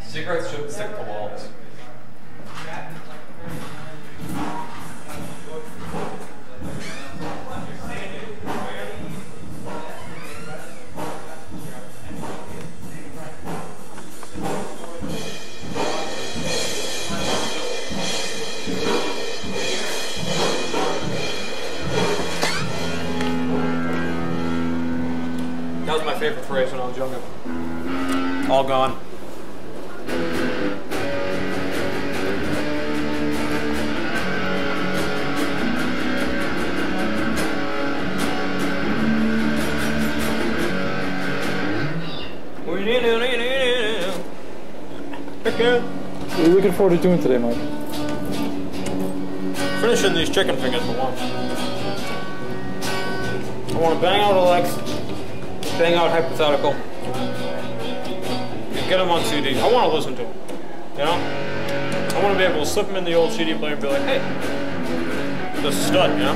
Cigarettes shouldn't stick to walls. That was my favorite phrase when I was younger. All gone. What are you looking forward to doing today, Mike? Finishing these chicken fingers for once. I want to bang out a Lex, bang out hypothetical, and get them on CD. I want to listen to them, you know? I want to be able to slip them in the old CD player and be like, hey, this is a stud, you know?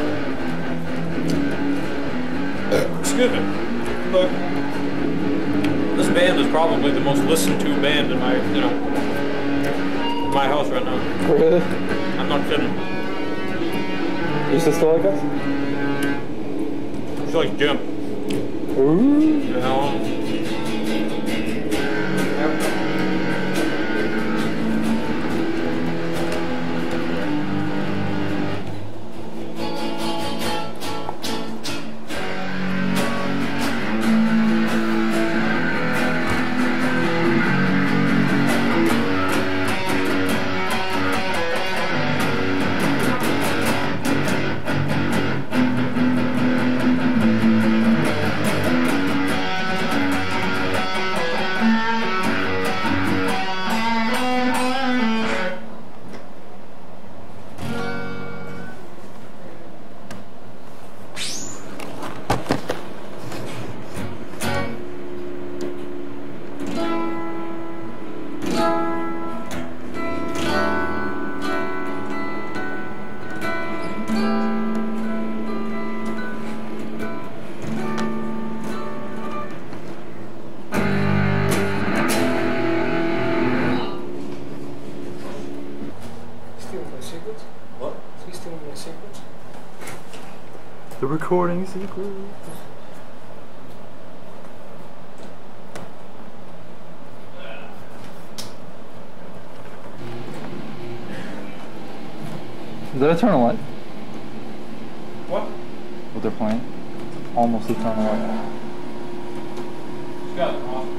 Excuse me. Look, this band is probably the most listened to band in my, you know, my house right now. Really? I'm not kidding. Your sister like us? She likes Jim. Ooh. You know? The recording secret. Is that Eternal Light? What? What they're playing? Almost Eternal Light. It's got it off.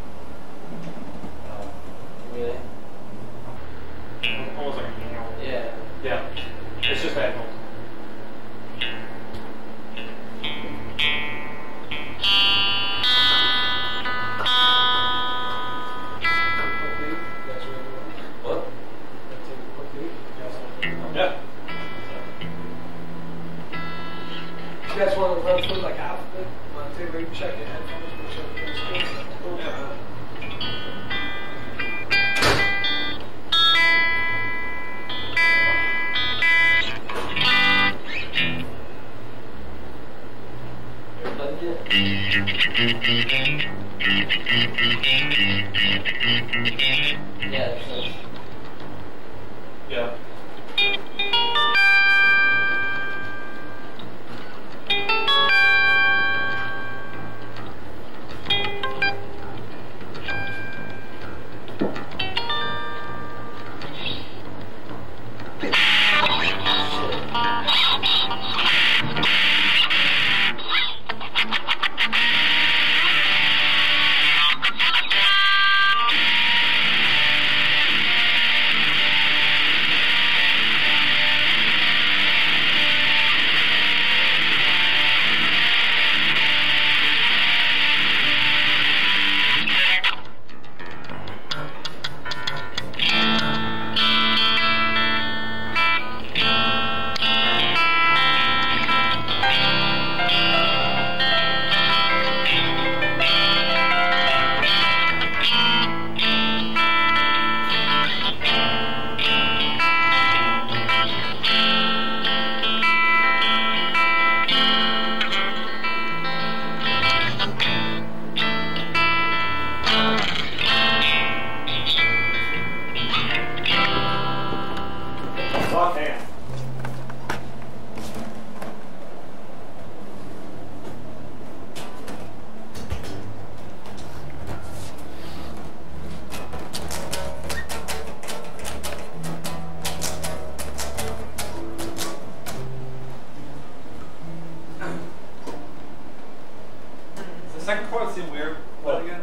Yeah. Yeah. It's just that. What? Yeah. You guys want to run through like half of it? Take a check your headphones, make sure everything's good. Yeah. Yeah, Yeah. The second chord seemed weird. What again?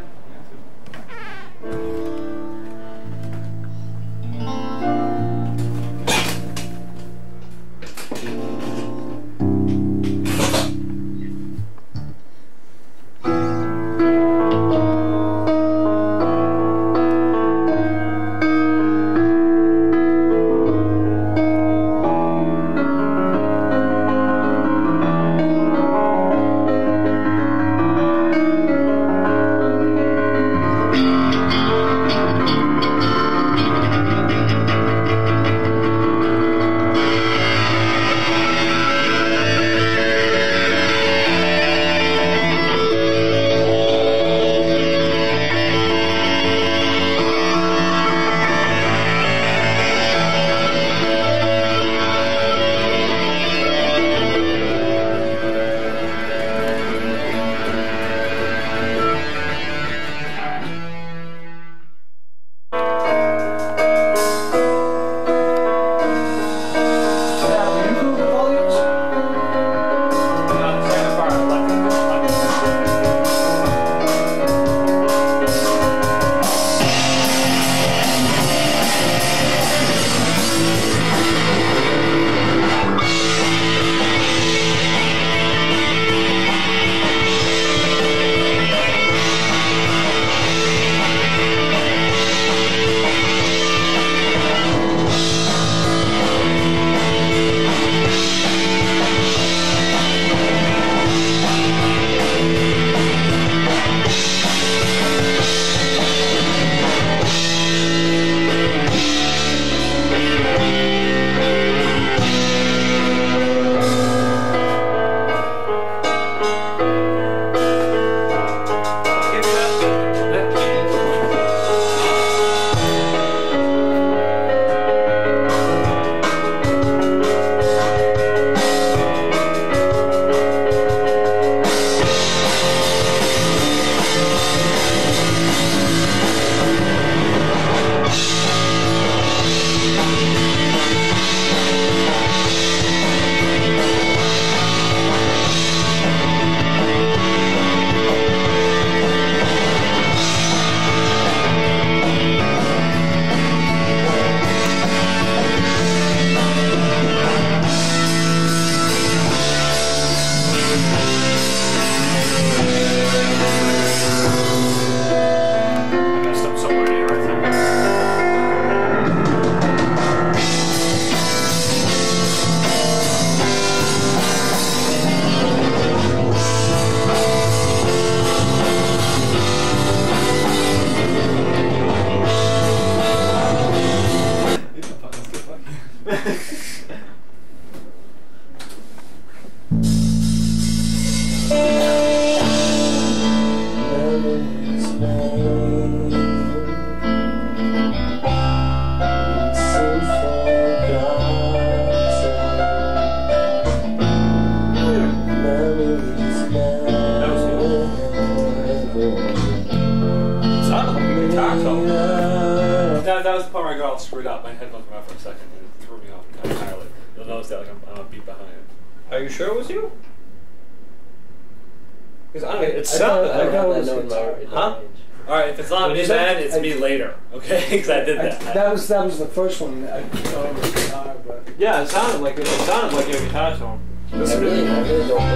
That was the part where I got all screwed up. My headphones went out for a second and it threw me off entirely. You'll notice that like I'm a beat behind. Are you sure it was you? Because I don't know, it sounded like huh? Alright, if it's not me then, it's me later. Okay? Because I did that. That was the first one. I thought it was guitar, but Yeah, it sounded like your guitar tone. I really don't think so.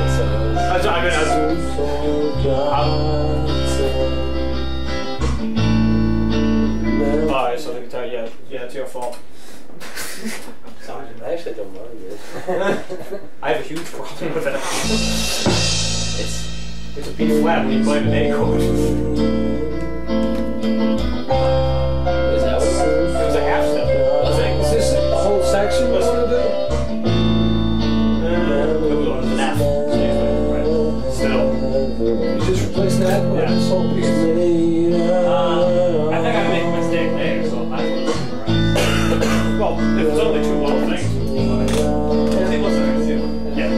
Alright, so the guitar, yeah, it's your fault. Sorry. I actually don't mind it. I have a huge problem with it. It's a B flat when you play an A chord. Is that what it was? It was a half step. is this the whole section you want to do? It was an F. Right. Still. You just replace that with Yeah. this whole piece. I think I made a mistake there, so I might as well listen to it. Well, if it's only two little things. He listening to you. Yeah.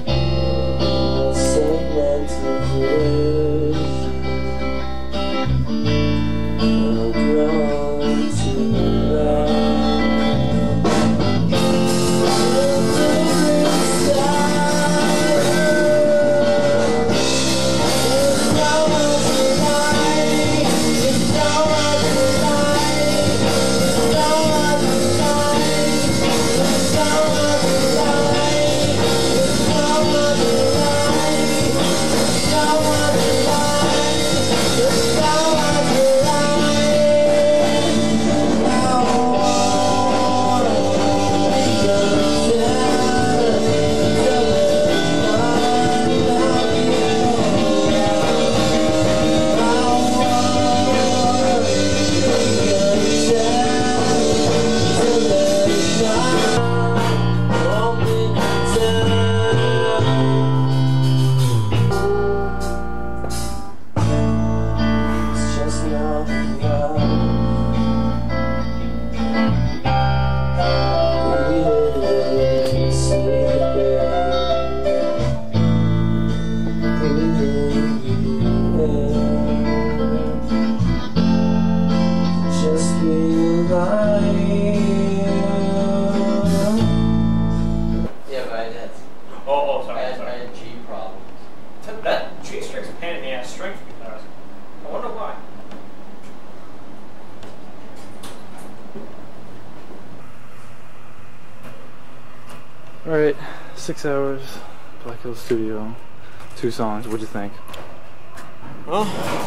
Alright, 6 hours, Black Hill Studio, 2 songs, what'd you think? Well,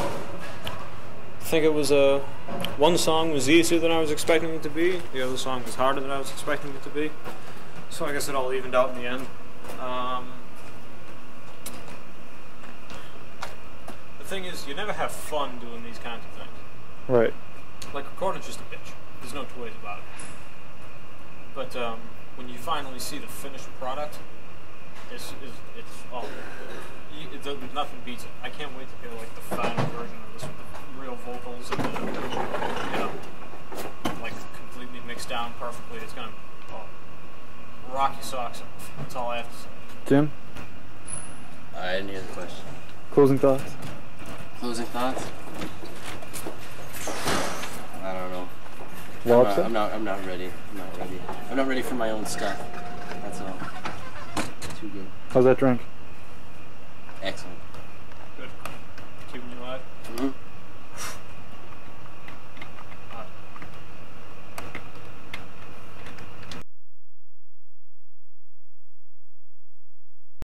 I think it was one song was easier than I was expecting it to be, the other song was harder than I was expecting it to be, so I guess it all evened out in the end. The thing is, you never have fun doing these kinds of things. Right. Like, recording's just a bitch. There's no two ways about it. But when you finally see the finished product, it's nothing beats it. I can't wait to hear like the final version of this with the real vocals and the, like completely mixed down perfectly. It's gonna rock your socks off. That's all I have to say. Jim? I didn't hear the question. Closing thoughts? Closing thoughts? I don't know. Lobster? I'm not ready. I'm not ready for my own stuff. That's all. Too good. How's that drink?